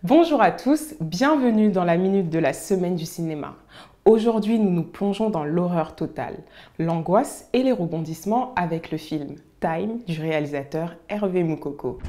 Bonjour à tous, bienvenue dans la Minute de la Semaine du cinéma. Aujourd'hui, nous nous plongeons dans l'horreur totale, l'angoisse et les rebondissements avec le film Time du réalisateur Hervé Moukoko.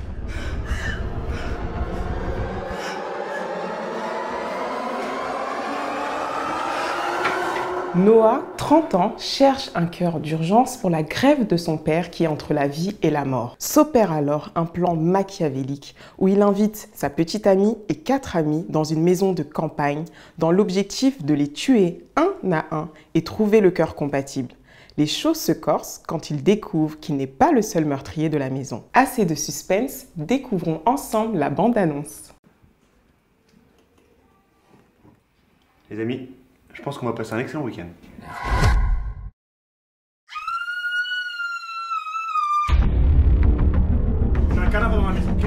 Noah, 30 ans, cherche un cœur d'urgence pour la greffe de son père qui est entre la vie et la mort. S'opère alors un plan machiavélique où il invite sa petite amie et 4 amis dans une maison de campagne dans l'objectif de les tuer un à un et trouver le cœur compatible. Les choses se corsent quand il découvre qu'il n'est pas le seul meurtrier de la maison. Assez de suspense, découvrons ensemble la bande-annonce. Les amis, je pense qu'on va passer un excellent week-end. J'ai un cadavre dans la maison, ok?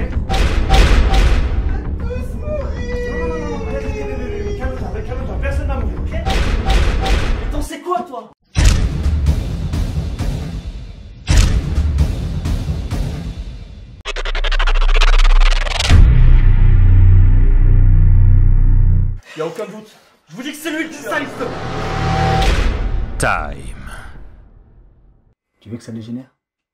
Tous mourir! Non, calme-toi, personne va mourir, ok? Mais t'en sais quoi, toi? Y'a aucun doute. Je vous dis que c'est lui le saliste. Time. Tu veux que ça dégénère?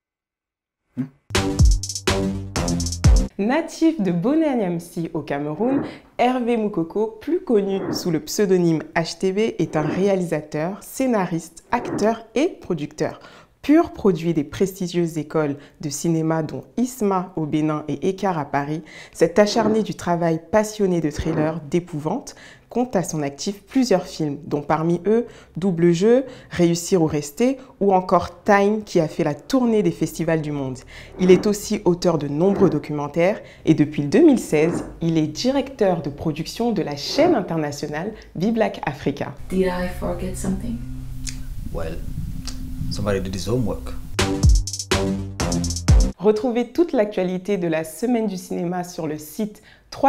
Natif de Bonanyamsi au Cameroun, Hervé Moukoko, plus connu sous le pseudonyme HTB, est un réalisateur, scénariste, acteur et producteur. Pur produit des prestigieuses écoles de cinéma dont ISMA au Bénin et Écart à Paris, cet acharné du travail passionné de thrillers d'épouvante compte à son actif plusieurs films, dont parmi eux Double Jeu, Réussir ou Rester ou encore Time qui a fait la tournée des festivals du monde. Il est aussi auteur de nombreux documentaires et depuis 2016, il est directeur de production de la chaîne internationale Be-Black Africa. Did I forget something? Well, somebody did his homework. Retrouvez toute l'actualité de la Semaine du cinéma sur le site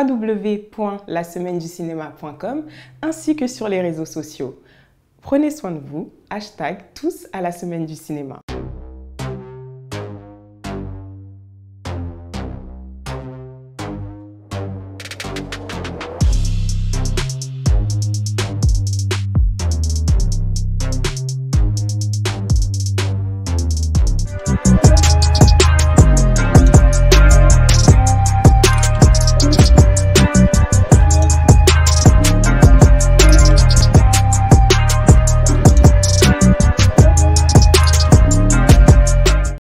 www.lasemaine-du-cinéma.com ainsi que sur les réseaux sociaux. Prenez soin de vous, #tous à la Semaine du cinéma.